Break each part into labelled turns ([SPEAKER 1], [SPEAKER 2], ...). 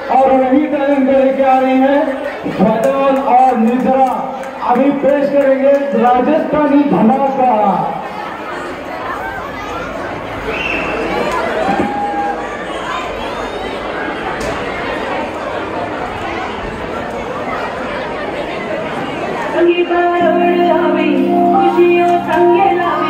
[SPEAKER 1] और वही टैलेंट लेके आ रही है बदल और निजरा। अभी पेश करेंगे राजस्थानी धमाका।
[SPEAKER 2] खुशियों संगे लावी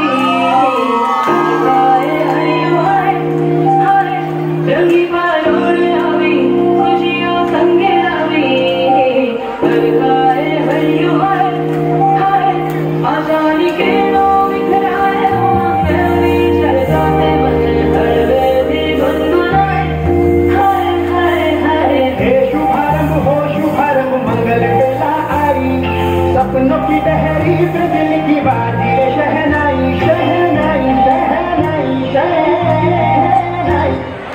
[SPEAKER 1] सपनों की लहरी पे दिल की बाजी शहनाई शहनाई शहनाई शहनाई।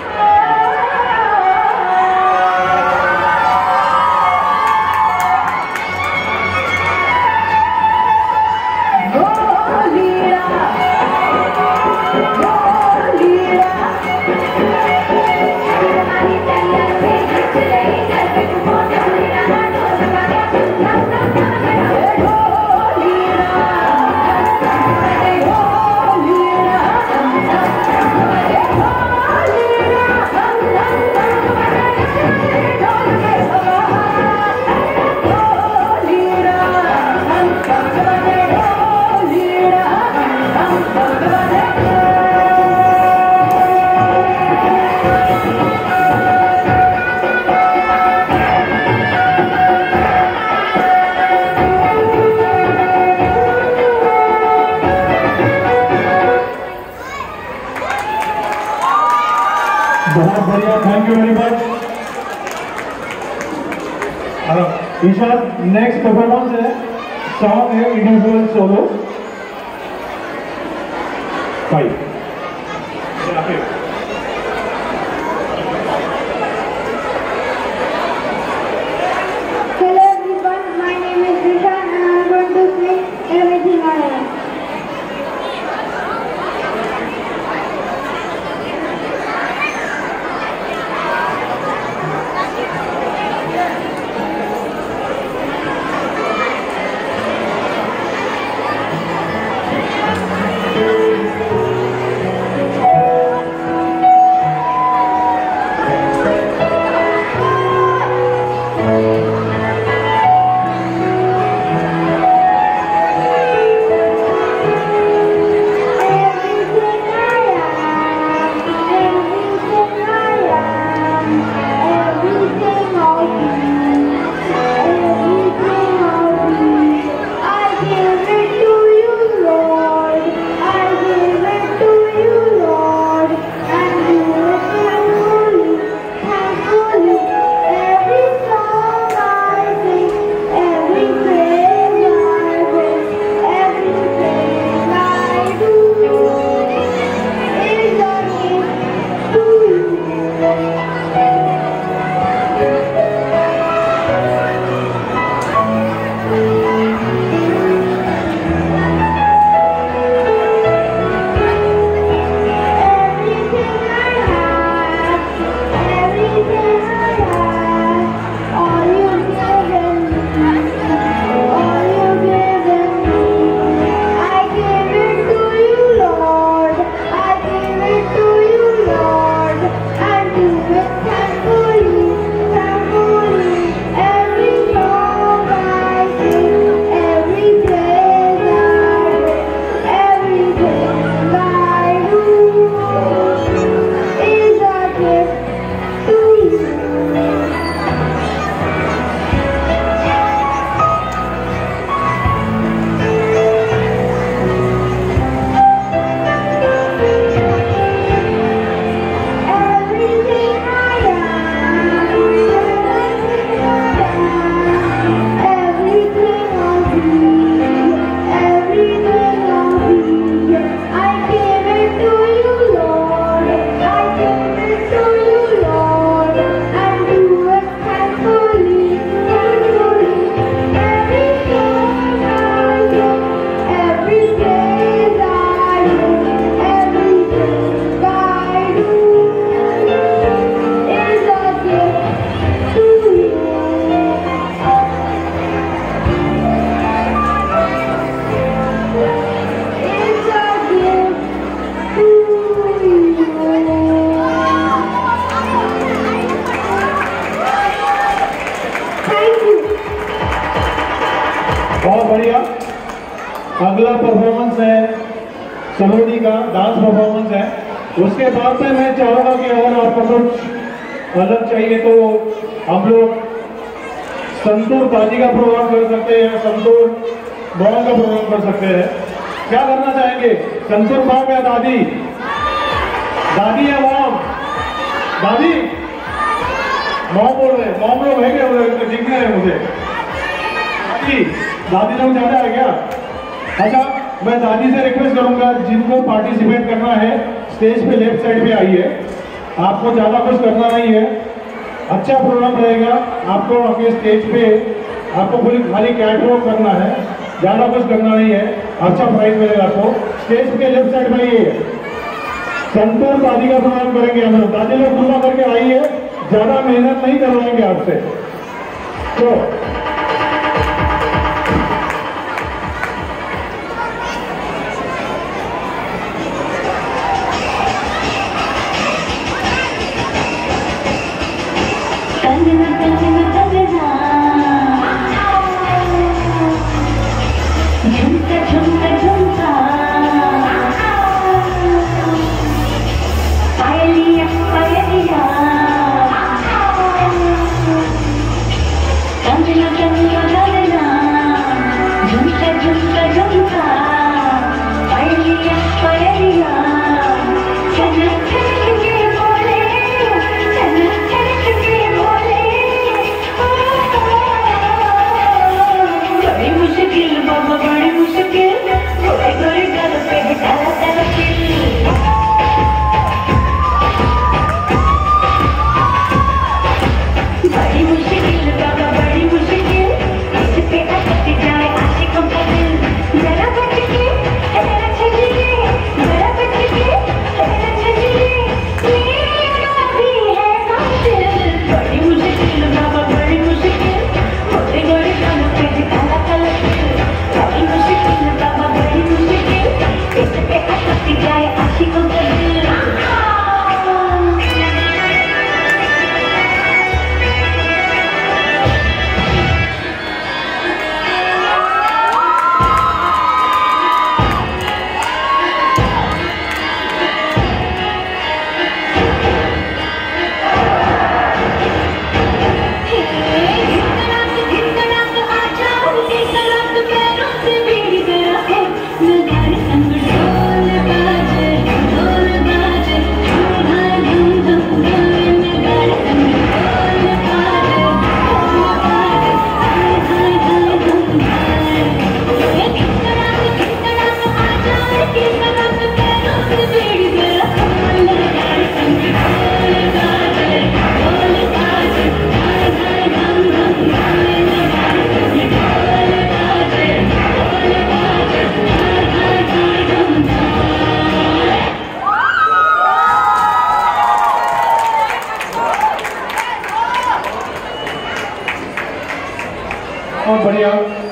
[SPEAKER 1] बहुत बढ़िया, thank you very much. Hello Ishan, next performance है, सॉन्ग है individual solo 5।
[SPEAKER 3] Hello everyone, my name is Rishan and I am going to sing Everything I Am.
[SPEAKER 4] बढ़िया। अगला परफॉर्मेंस है सलोनी का, डांस परफॉर्मेंस है। उसके बाद में मैं चाहूंगा कि अगर आपको कुछ अलग चाहिए तो हम लोग संतूर दादी का प्रोग्राम कर सकते हैं, संतूर मॉम का प्रोग्राम कर सकते हैं। क्या करना चाहेंगे? संतूर मॉम या दादी? दादी या मॉम? दादी? मॉम बोल रहे, मॉम लोग है क्या? दिख रहे हैं मुझे। दादी लोग ज्यादा है क्या? अच्छा, मैं दादी से रिक्वेस्ट करूंगा जिनको पार्टिसिपेट करना है स्टेज पे लेफ्ट साइड पे आइए। आपको ज्यादा कुछ करना नहीं है, अच्छा प्रोग्राम रहेगा। आपको अपने स्टेज पे आपको खाली कैट वॉक करना है, ज्यादा कुछ करना नहीं है, अच्छा प्राइज मिलेगा आपको। स्टेज के लेफ्ट साइड पे आइए, संतूर दादी का प्रोग्राम करेंगे हम लोग। दादी लोग पूरा करके आइए, ज्यादा मेहनत नहीं करवाएंगे आपसे। तो बहुत बढ़िया।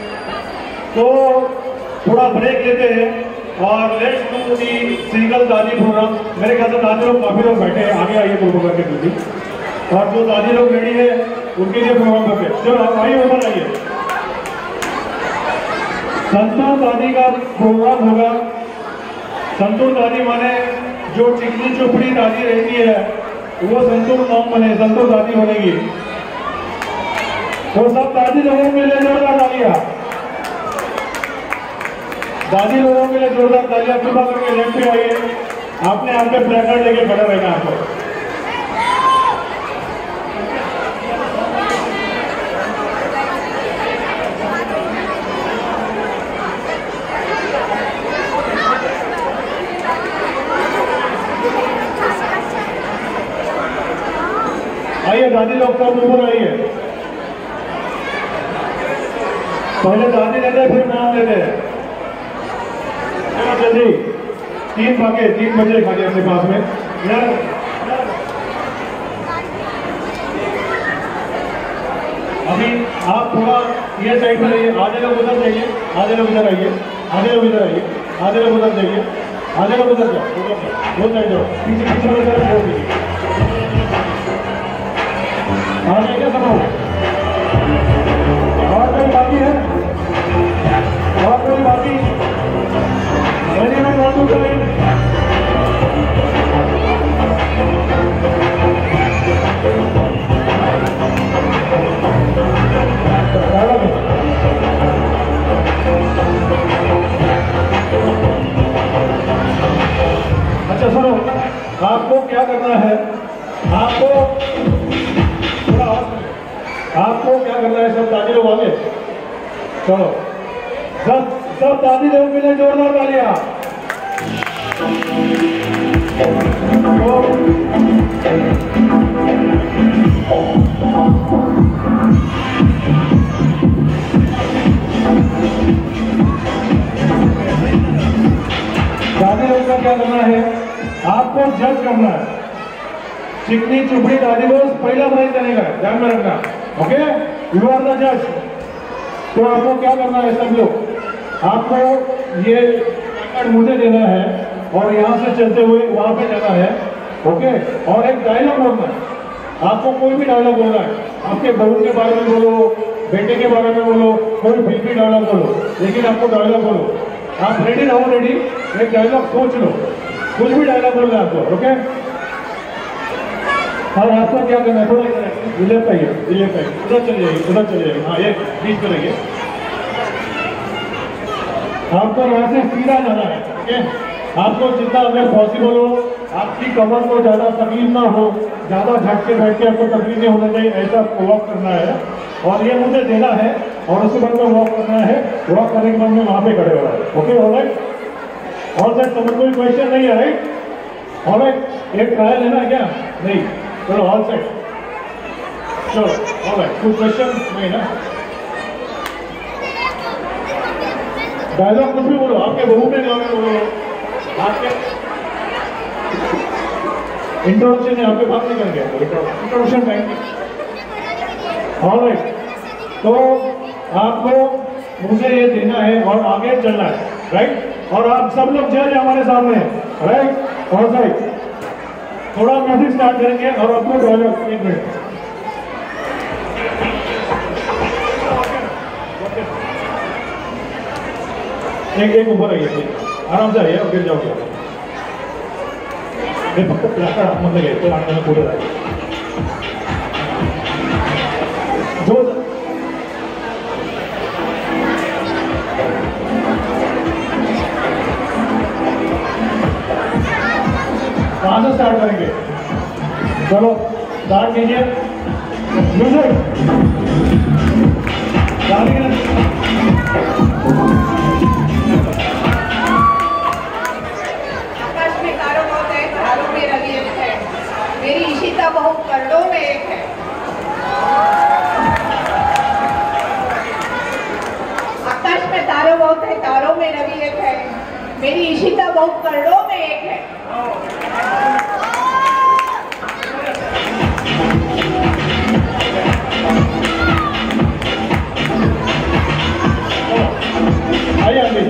[SPEAKER 4] तो थोड़ा ब्रेक लेते हैं और लेट्स डू दी सिंगल दादी प्रोग्राम। मेरे ख्याल से दादी लोग काफी लोग बैठे हैं, आगे आइए ग्रुप करके जल्दी। और जो दादी लोग रेडी है उनके लिए प्रोग्राम करते हैं। चलो आइए, ऊपर आइए। संतूर दादी का प्रोग्राम होगा। संतूर दादी माने जो चिकनी चुपड़ी दादी रहती है वो संतूर मॉम बने, संतूर दादी बनेगी। तो सब दादी लोगों के लिए जोरदार तालियां, दादी लोगों के लिए जोरदार तालियां। कृपा करके लेफ्ट पे आइए, आपने आपके प्लेकार्ड लेके खड़ा रहना आपको। आइए दादी लोग सब ऊपर आइए। पहले दादी लेते फिर नाम लेते हैं। जल्दी 3 बजे खाली अपने पास में यार। अभी आप थोड़ा ये साइड में रहिए, आधे लोग उधर जाइए, आधे लोग इधर आइए, आधे लोग इधर आइए, आधे लोग उधर जाइए, आधे लोग उधर जाओ, वो साइड जाओ, पीछे पीछे वाली तरफ छोड़ दीजिए। आ जाइए सब और कोई बाकी है? आपको क्या करना है, सब दादी लोग आगे चलो, सब दादी लोग के लिए जोरदार तालियां। दादी लोग का क्या करना है, आपको जज करना है। चिकनी चुपड़ी दादी लोग पहला प्राइज देगा, ध्यान में रखना। ओके, यू आर द जज। तो आपको क्या करना है, सब लोग आपको ये कार्ड मुझे देना है और यहाँ से चलते हुए वहां पे जाना है। ओके, और एक डायलॉग बोलना है, आपको कोई भी डायलॉग बोलना है। आपके बहू के बारे में बोलो, बेटे के बारे में बोलो, कोई भी डायलॉग बोलो, लेकिन आपको डायलॉग बोलो। आप रेडी रहो, रेडी, एक डायलॉग सोच लो, कुछ भी डायलॉग बोलना है आपको। ओके, और आपको क्या करना है, थोड़ा लेफ्ट आइए, उधर चले जाइए, उधर चले जाइए। हाँ, ये बीच में रहिए। आपको यहाँ से सीधा जाना है। ओके, आपको जितना अगर पॉसिबल हो, आपकी कमर को ज्यादा तकलीफ ना हो, ज्यादा झटके बैठ के आपको तकलीफ नहीं होना चाहिए, ऐसा वॉक करना है। और ये मुझे देना है और उसके बाद में वॉक करना है। वॉक करने के बाद में वहां पे खड़े हो रहा है। ओके, ऑलराइट, और सर समझ कोई क्वेश्चन नहीं है, राइट? ऑलराइट, एक ट्रायल है ना क्या? नहीं, चलो ऑल सेट, चलो ऑलराइट, कोई क्वेश्चन नहीं ना? डायलॉग कुछ भी बोलो, आपके बहू में जाओगे बोलो, आपके इंट्रोडक्शन है, आपके बात नहीं करेंगे, इंट्रोडक्शन टाइम। ऑलराइट, तो आपको मुझे ये देना है और आगे चलना है, राइट? और आप सब लोग जज हमारे सामने, राइट? और राइट, थोड़ा म्यूजिक स्टार्ट करेंगे और अपने डायलॉग, एक मिनट। एक ऊपर आइए, आराम से आइए और गिर जाओगे। फक्त प्लास्टर आतमध्ये घ्यायचं आणि पुढे जायचं। जो कहाँ से स्टार्ट करेंगे? चलो स्टार्ट कीजिए, म्यूजिक।
[SPEAKER 2] आकाश में तारों बहुत है, तारों में रवि एक है, मेरी इशिता बहु करोड़ों में एक है। आकाश में तारों बहुत है, तारों में रवि एक है, मेरी इशिता बहु करोड़ों में एक है।
[SPEAKER 4] आइए आगे।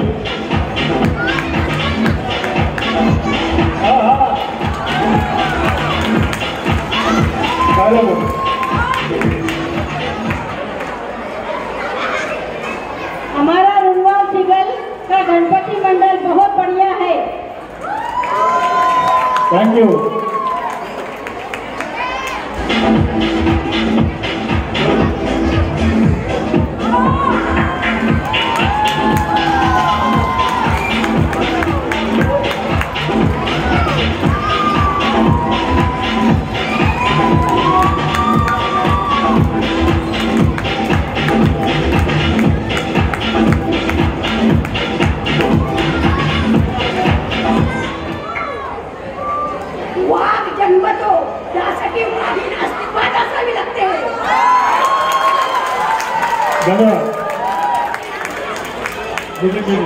[SPEAKER 4] हाँ हाँ,
[SPEAKER 3] हमारा रुनवाल सिगल का गणपति मंडल बहुत बढ़िया है।
[SPEAKER 4] Thank you.
[SPEAKER 3] वाघ जन्मतो त्यासाठी वाघीण अस्तित्वात असावी लागते।
[SPEAKER 4] धन्यवाद। Music music.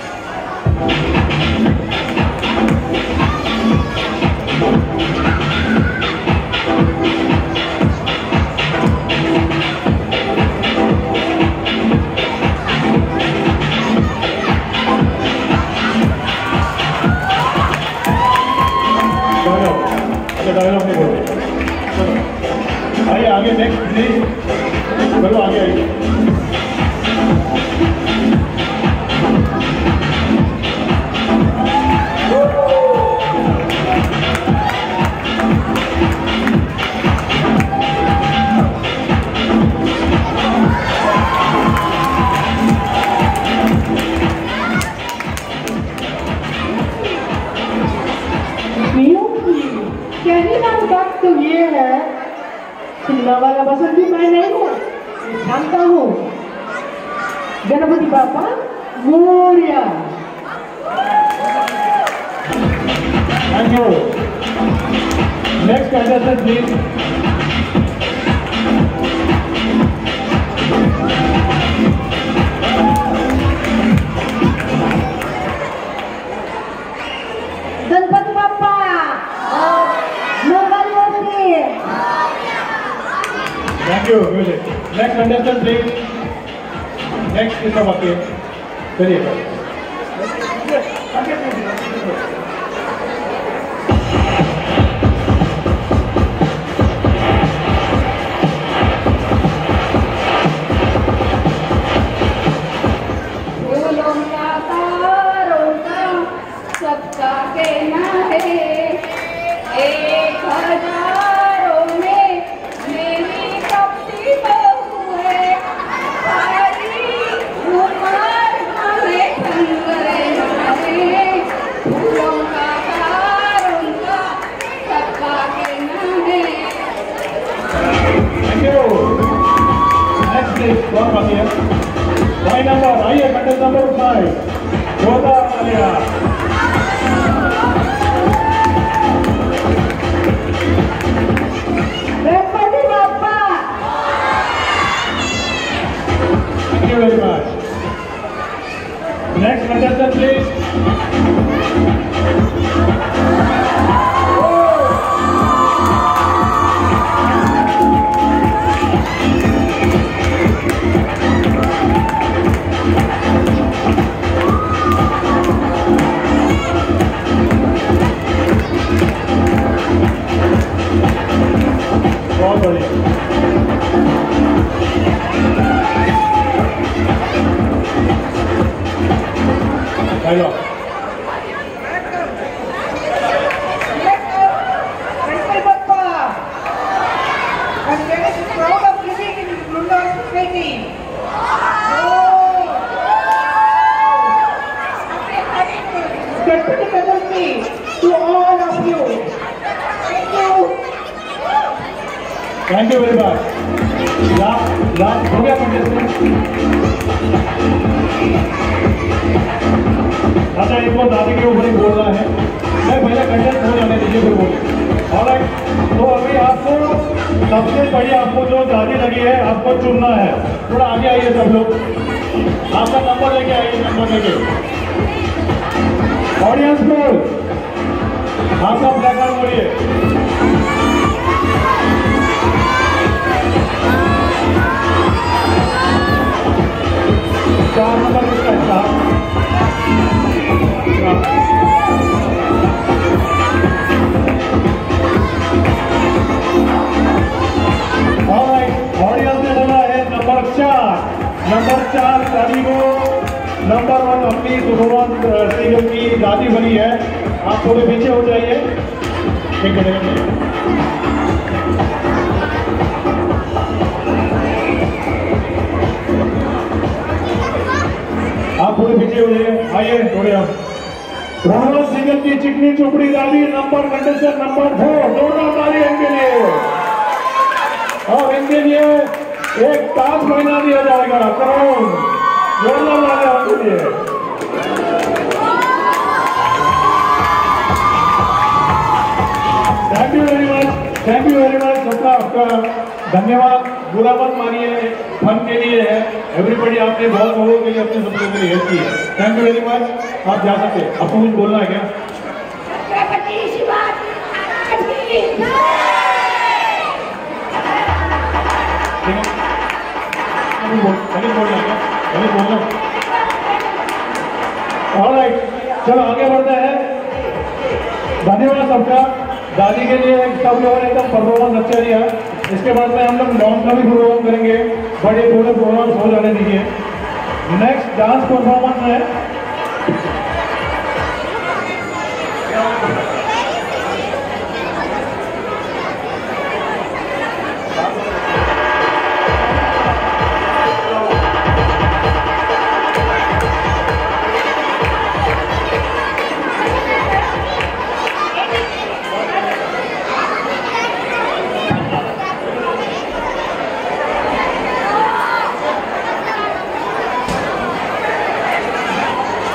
[SPEAKER 4] डायलॉग नहीं बोलते। चलो आइए आगे, नेक्स्ट प्लीज। चलो आगे आइए।
[SPEAKER 3] कहने का बात तो ये है, चिल्ला वाला बसंती मैं नहीं हूँ।
[SPEAKER 2] जानता हूँ Ganpati Bappa Morya.
[SPEAKER 4] Thank you. Next contestant please.
[SPEAKER 3] Ganpati Bappa Mangalmurti.
[SPEAKER 4] Thank you music. Next contestant please. Next is okay. चलिए
[SPEAKER 3] फूलों का तारों का सबका कहना है, 1000 में मेरी कपटी बहू है, सारी उमर हमें संग रहना है। फूलों का तारों का सबका कहना है।
[SPEAKER 4] Thank you. Next please. कौन बाकी है? भाई नंबर आइए, कंटेस्ट नंबर 5 गोदा आलिया।
[SPEAKER 3] Ganpati Bappa.
[SPEAKER 4] Thank you very much. Next contestant please. बहुत बढ़िया। Dialogue.
[SPEAKER 2] Ganpati Bappa, I'm very proud of living in Lunda society. Gणपति Chaturthi to all of you. Thank you.
[SPEAKER 4] Thank you very much. Last हो गया contestant. अच्छा इनको दादी के ऊपर ही बोलना है। मैं पहले कंटेस्ट हो जाने दीजिए फिर बोलिए। ऑलराइट, तो अभी आपको सबसे बड़ी आपको जो दादी लगी है आपको चुनना है। थोड़ा आगे आइए सब लोग, आपका नंबर लेके आइए। नंबर लेके ऑडियंस बोल, आपका ब्लैक कार्ड बोलिए। 4 नंबर किसका है? 4। ऑडियंस ने बोला है नंबर 4। नंबर 4 दादी को, नंबर 1 अपनी सुभवन सीरियल की दादी बनी है। आप थोड़े पीछे हो जाइए। एक मिनट, आप थोड़े पीछे हो जाइए। आइए थोड़े आप। रोहन सिंगल की चिकनी चुपड़ी दादी नंबर कंटेस्टेंट नंबर 4। जोरदार ताली इनके लिए। और इनके लिए एक ताज महीना दिया जाएगा। करोड़ जोरदार ताली उनके लिए। Thank you very much. Thank you very much सबका आपका धन्यवाद। बुरा मत मानिए, फन के लिए है। एवरीबडी आपने बहुत लोगों के लिए अपने सबके लिए हेल्प की है। Thank you very much. आप जा सकते हैं। आपको कुछ बोलना है क्या?
[SPEAKER 3] छत्रपति शिवाजी महाराज की जय। बोलना है क्या? बोलना।
[SPEAKER 4] ऑलराइट, चलो आगे बढ़ते हैं। धन्यवाद सबका। दादी के लिए सब लोगों ने एकदम परफॉर्मेंस अच्छा दिया। इसके बाद में हम लोग लॉन्ग का भी प्रोग्राम करेंगे। बड़े थोड़े प्रोग्राम हो जाने दीजिए। नेक्स्ट डांस परफॉर्मेंस है।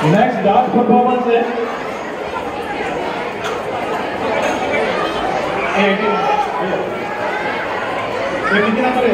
[SPEAKER 4] नेक्स्ट डांस परफॉर्मेंस है कितना करे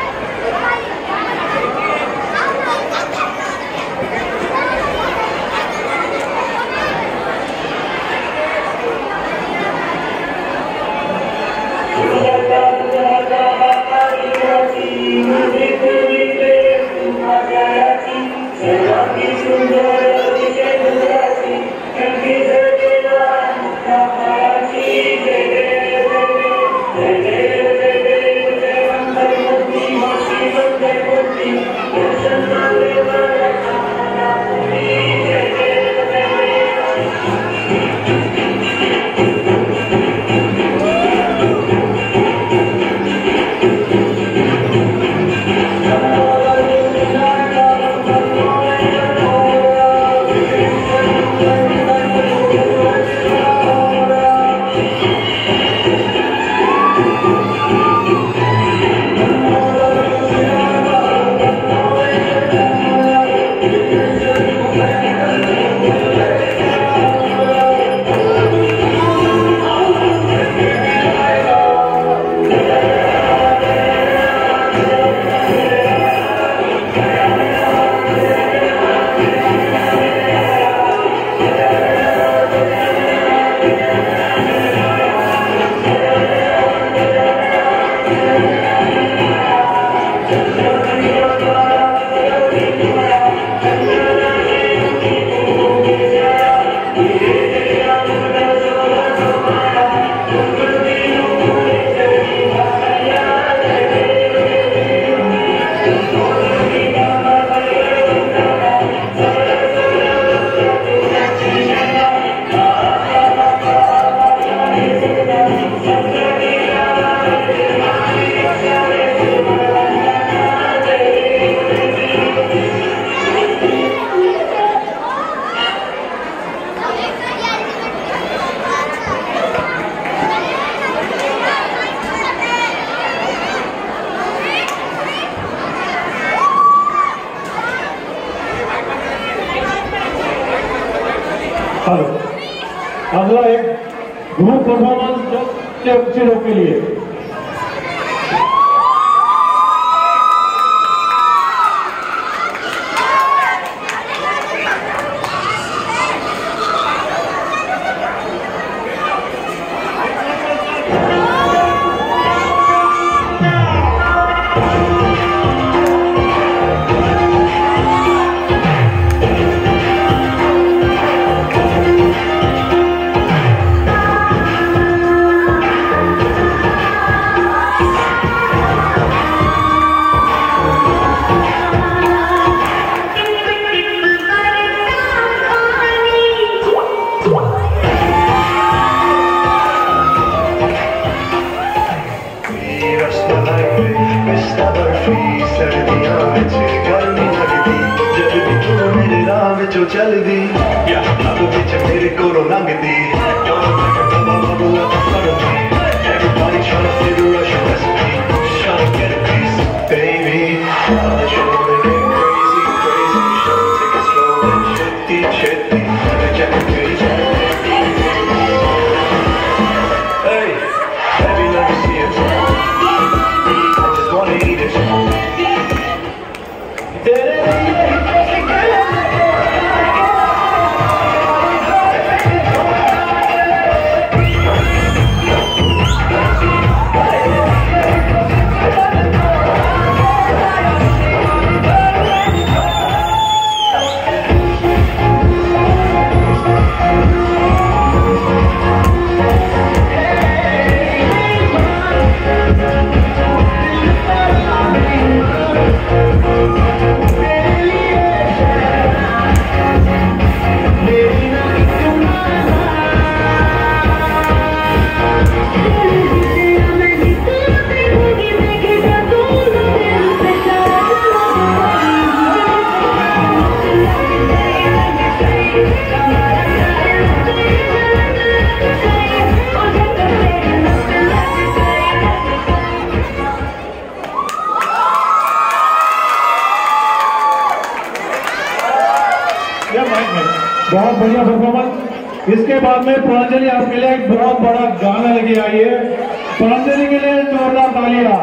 [SPEAKER 4] अगला एक ग्रुप परफॉर्मेंस चलो के लिए
[SPEAKER 5] चल दी अब बिच मेरे को लंघ दी Everybody trying to fit a Russian recipe, trying to get a piece, baby. Show me get crazy, crazy. Show me take it slow and chitty, chitty. Hey, baby, let me see it. I just wanna eat it. Hey!
[SPEAKER 4] बहुत बढ़िया performance. इसके बाद में प्रांजलि आपके लिए एक बहुत बड़ा गाना लेके आई है। प्रांजलि के लिए जोरदार तालियां।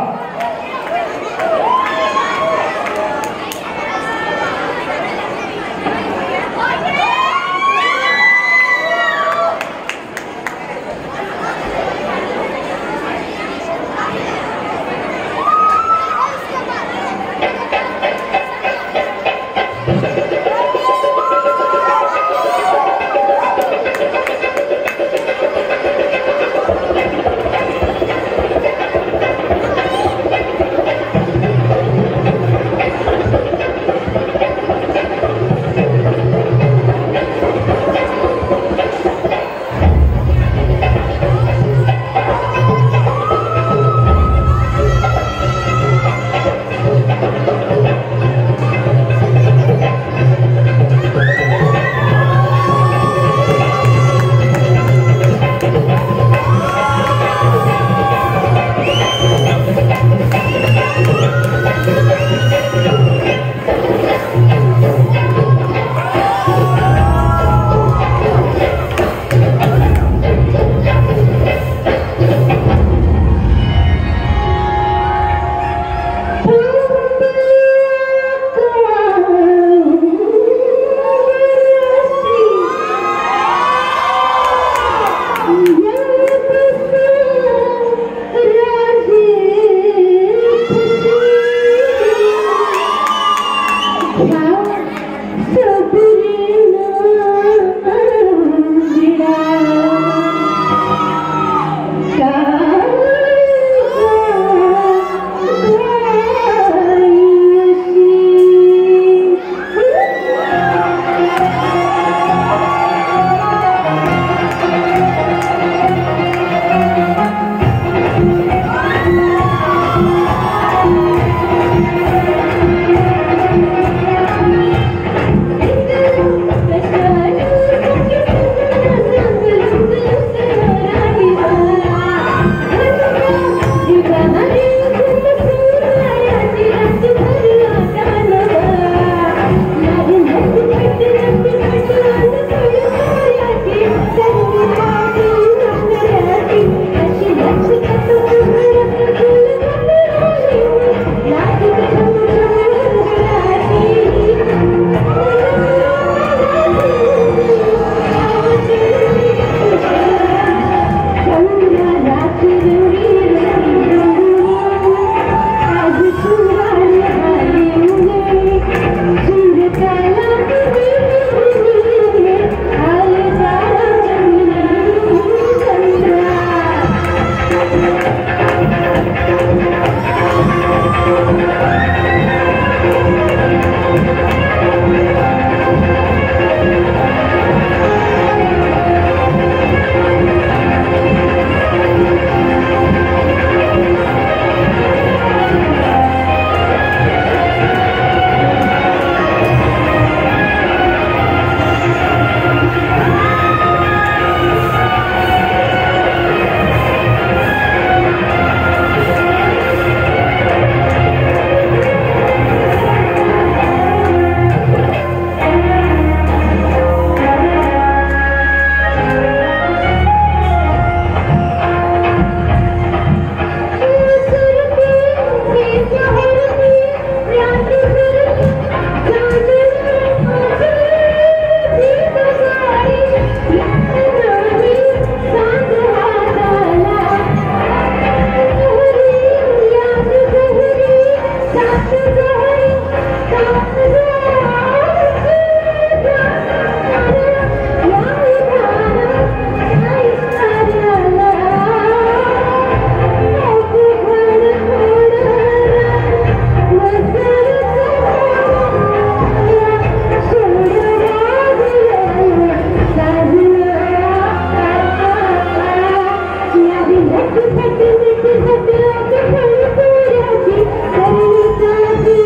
[SPEAKER 3] Thank you.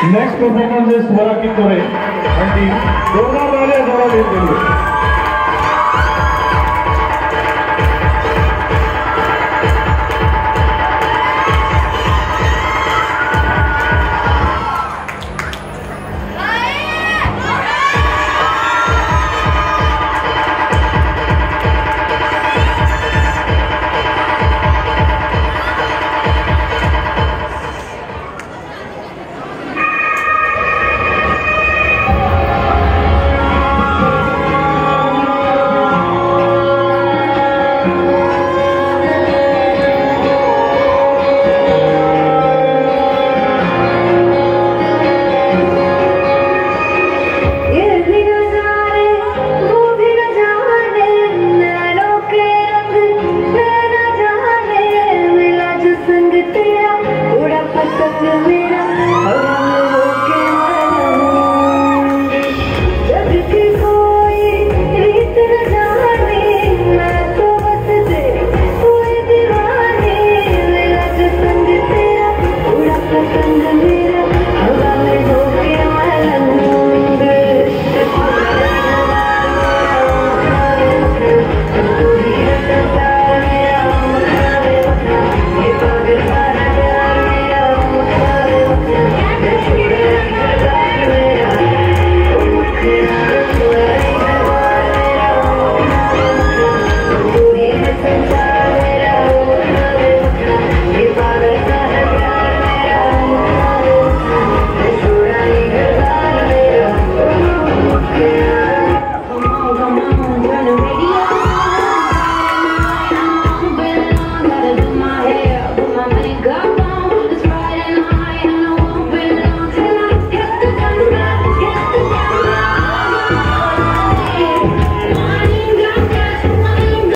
[SPEAKER 4] Next performance is Swara Kitore and team. Dona Rale Dora Lil.